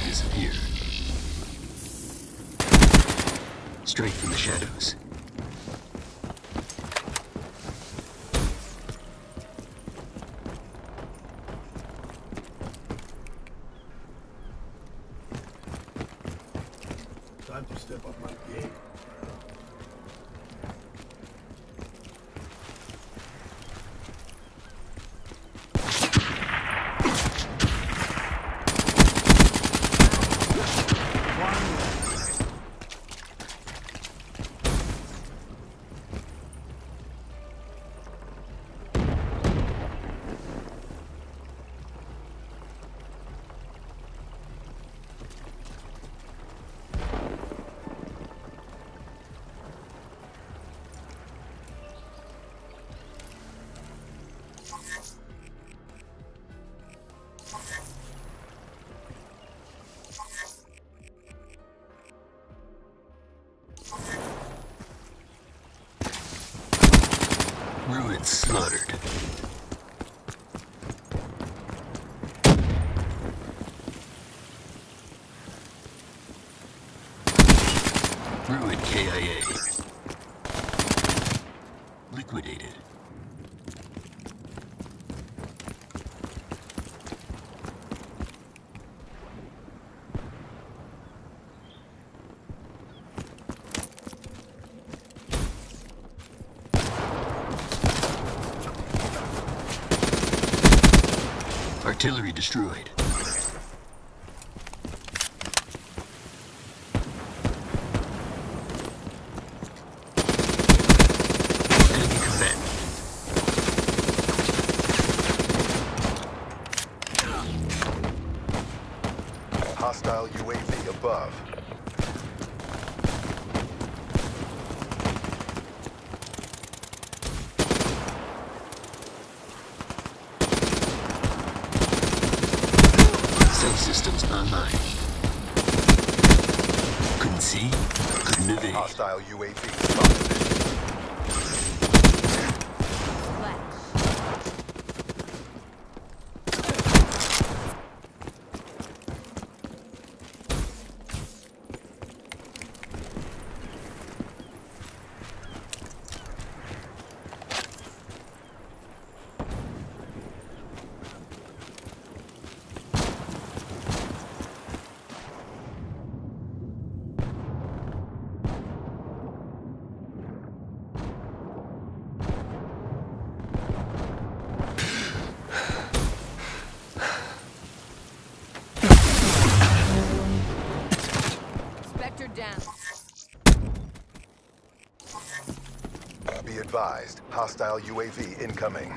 disappear. Straight from the shadows. Time to step up my game. Ruin slaughtered. Ruin KIA. Liquidated. Artillery destroyed. Enemy combat. Hostile UAV above. Systems online. Couldn't see, couldn't evade. Hostile UAV spotted. Down. Be advised, hostile UAV incoming.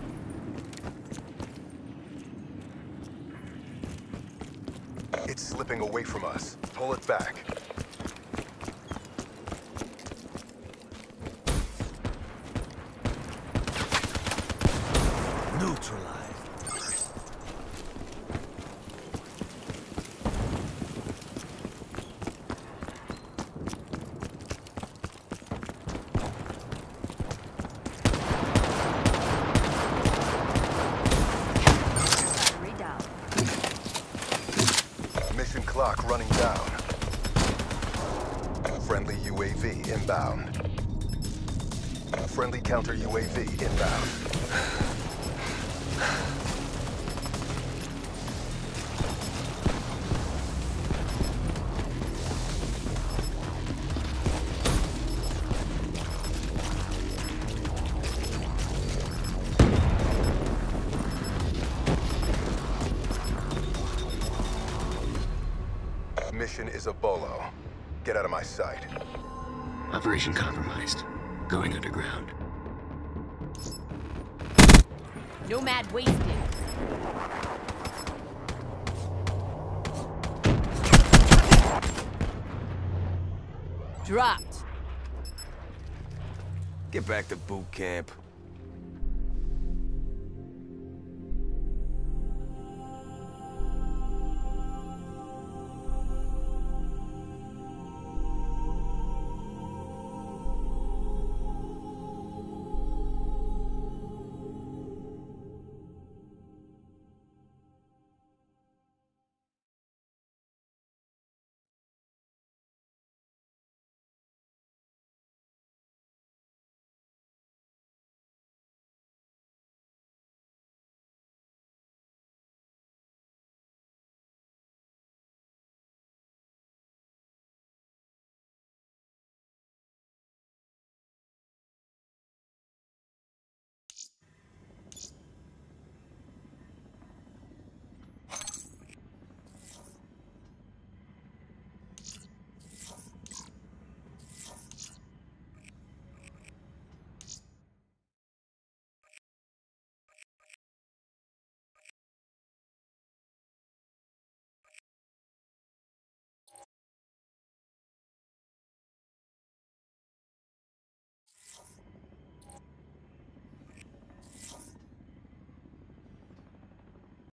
It's slipping away from us. Pull it back. Neutralized. Mission clock running down. Friendly UAV inbound. Friendly counter UAV inbound. Mission is a bolo. Get out of my sight. Operation compromised. Going underground. Nomad wasted. Dropped. Get back to boot camp.